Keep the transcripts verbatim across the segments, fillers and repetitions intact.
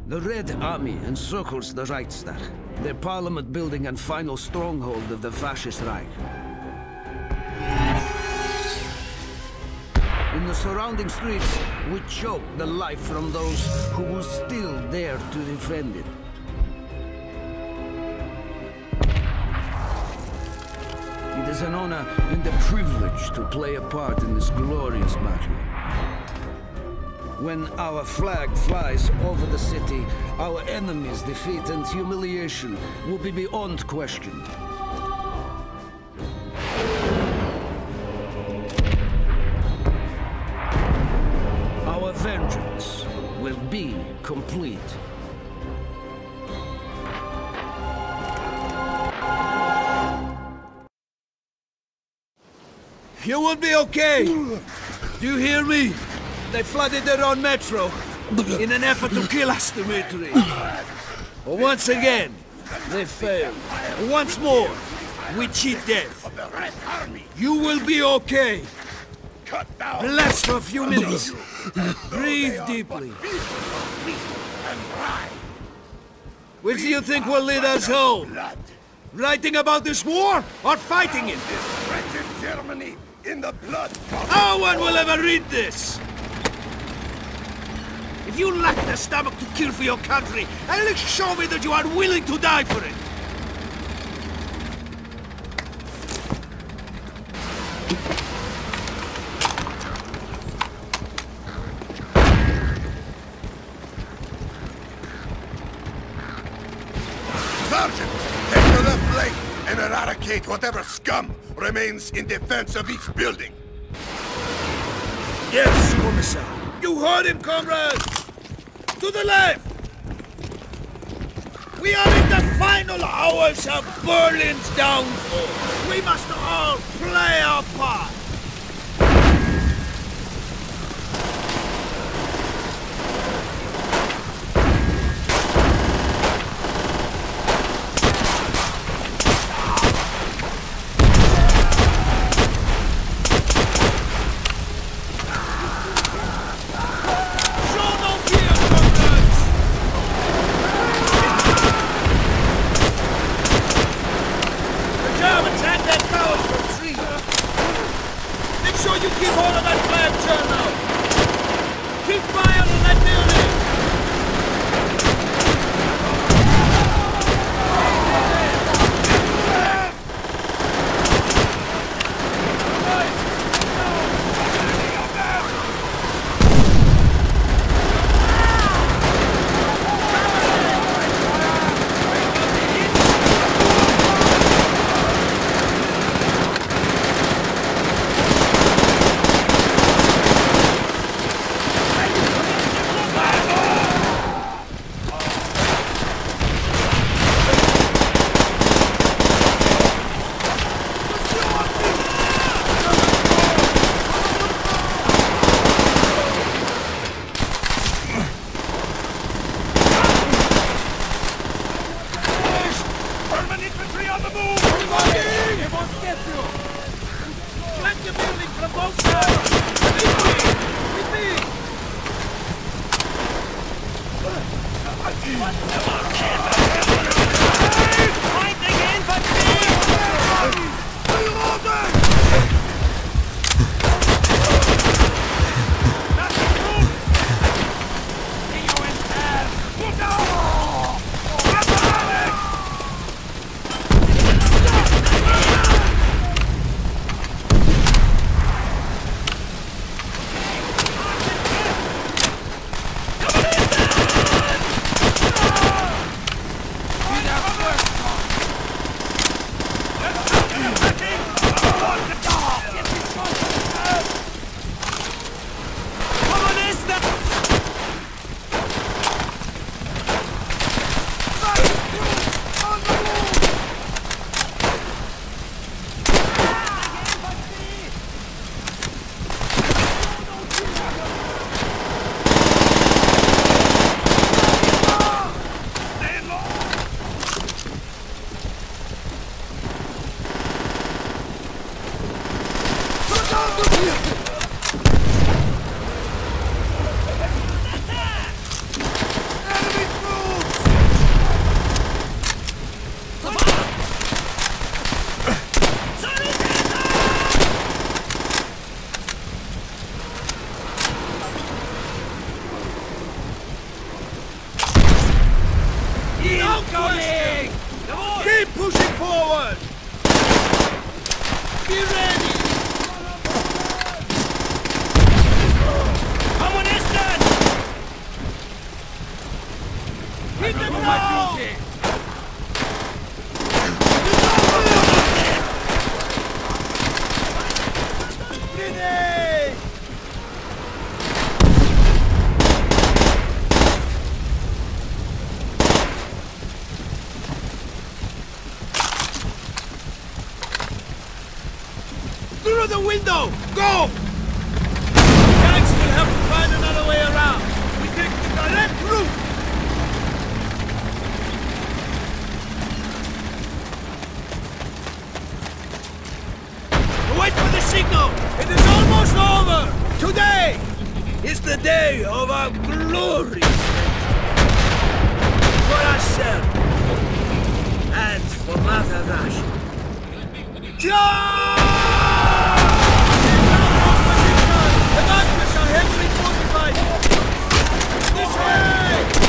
The Red Army encircles the Reichstag, their parliament building and final stronghold of the fascist Reich. In the surrounding streets, we choke the life from those who will still dare to defend it. It is an honor and a privilege to play a part in this glorious battle. When our flag flies over the city, our enemies' defeat and humiliation will be beyond question. Our vengeance will be complete. You will be okay! Do you hear me? They flooded their own metro in an effort to kill us, Dmitri. But once again, they failed. Once more, we cheat death. You will be okay. Relax for a few minutes. Breathe deeply. Which do you think will lead us home? Writing about this war or fighting it? Germany in the blood. No one will ever read this. If you lack the stomach to kill for your country, at least show me that you are willing to die for it. Sergeant, take the left flank and eradicate whatever scum remains in defense of each building. Yes, Commissar. You heard him, comrades! To the left! We are in the final hours of Berlin's downfall. We must all play our part. No question! Keep pushing forward! Be ready! Ammunition! Hit the ground! Grenade! Through the window! Go! Tanks will have to find another way around. We take the direct route! Wait for the signal! It is almost over! Today is the day of our glory! For ourselves and for Mother Russia. Charge! The bunkers are heavily fortified! This way!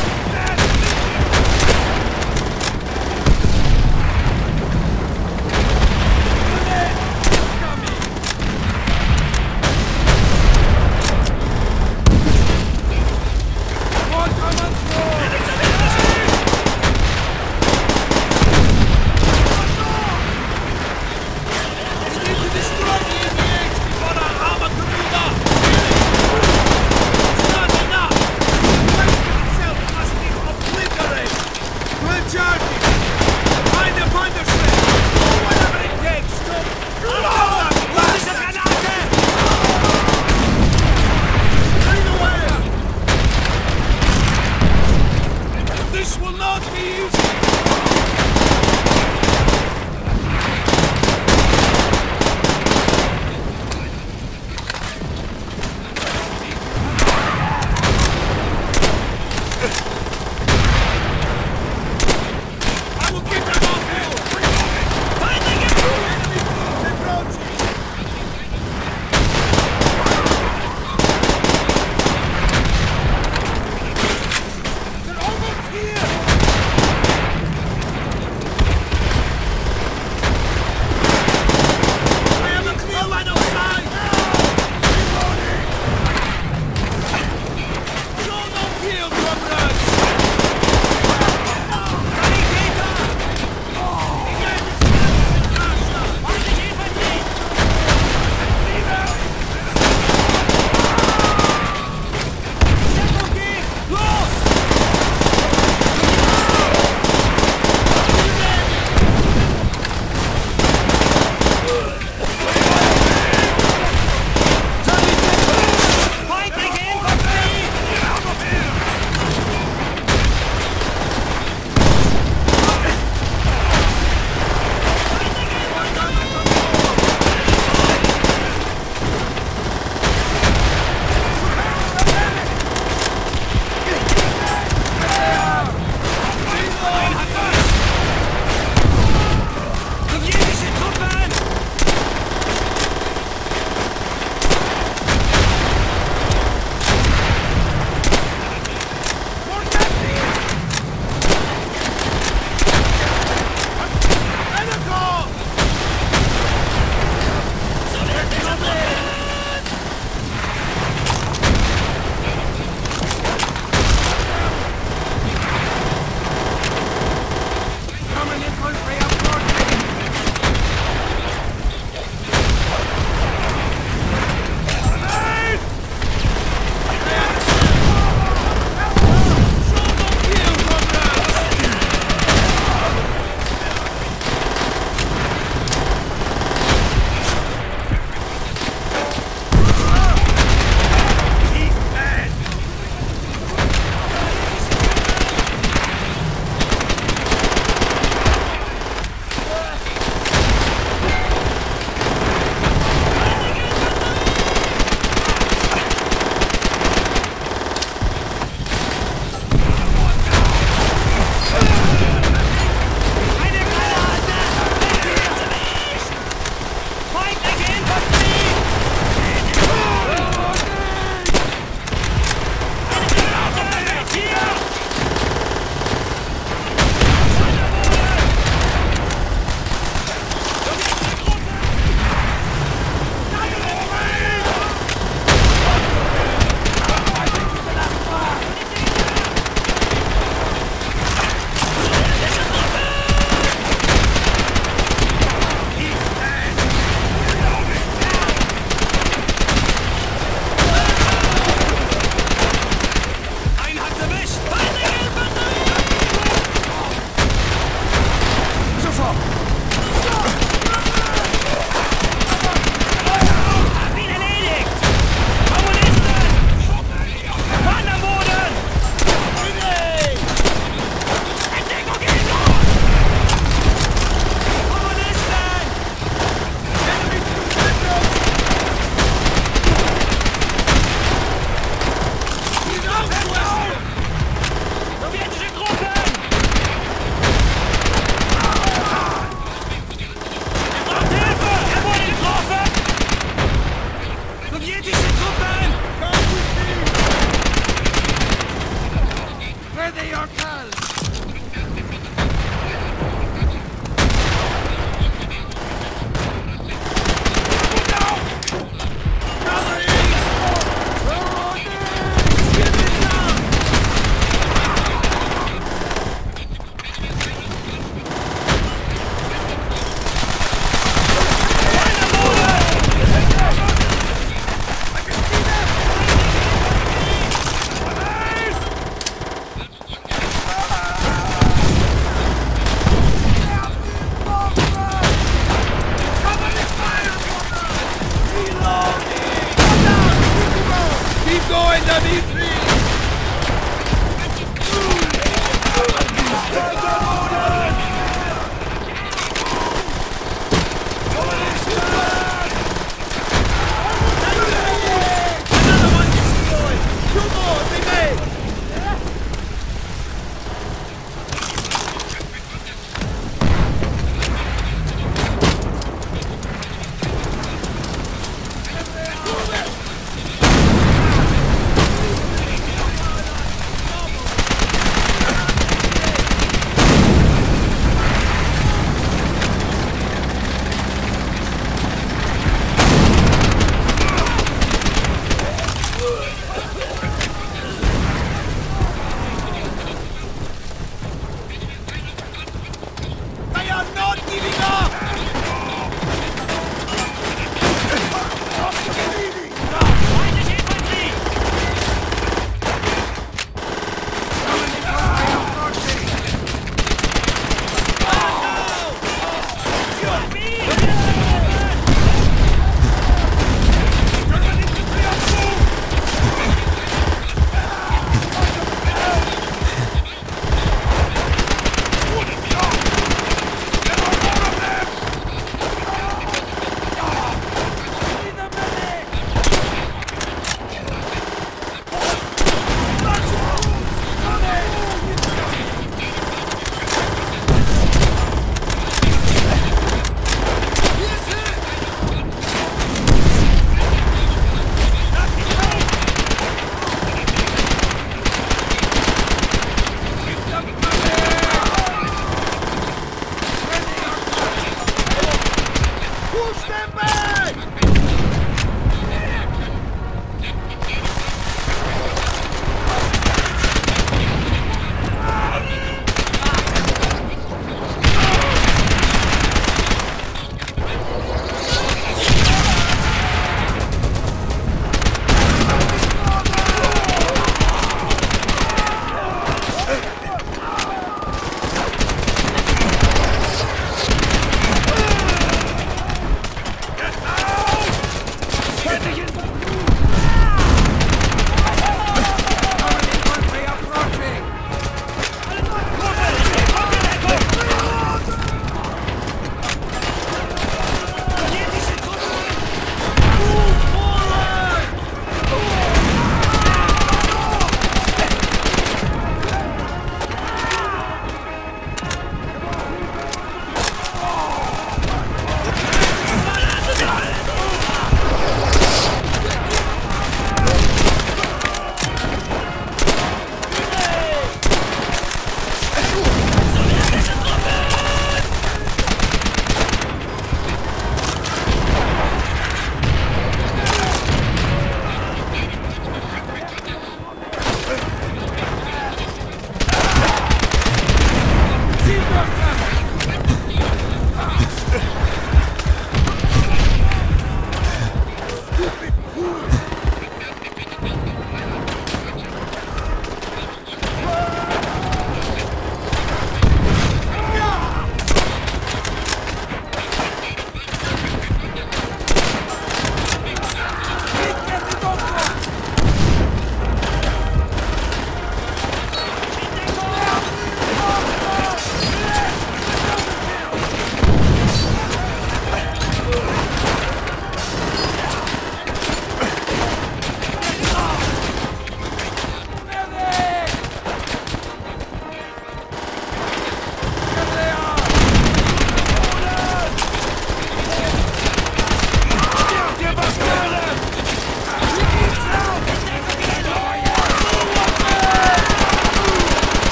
Unworthy your cause!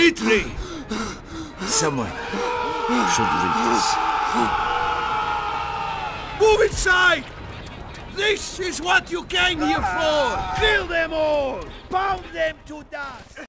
Dmitri! Someone should read this. Move inside! This is what you came here for! Kill them all! Pound them to dust!